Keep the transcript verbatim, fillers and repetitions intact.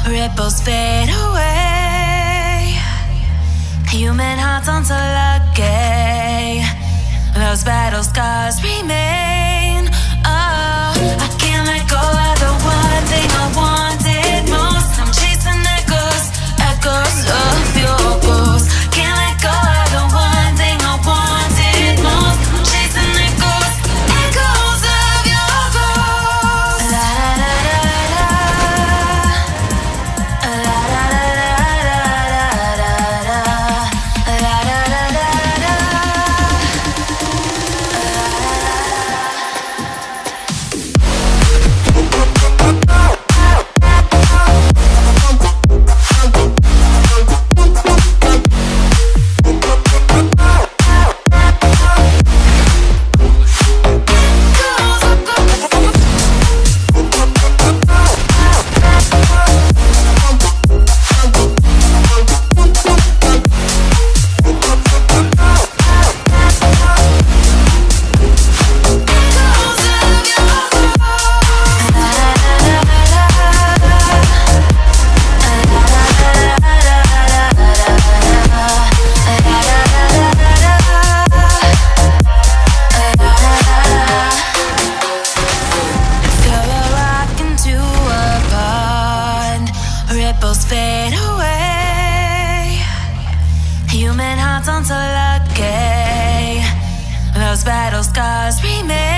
ripples fade away. Human hearts aren't so lucky. Those battle scars remain. Oh, I can't let go of the one thing I wanted most. I'm chasing echoes, echoes of your ghost. Can't let go of the one thing I wanted most. I'm chasing echoes, echoes of your ghost. La da da da da, la da da da da da, la da da da da. Ripples fade away. Human hearts aren't so lucky. Those battle scars remain.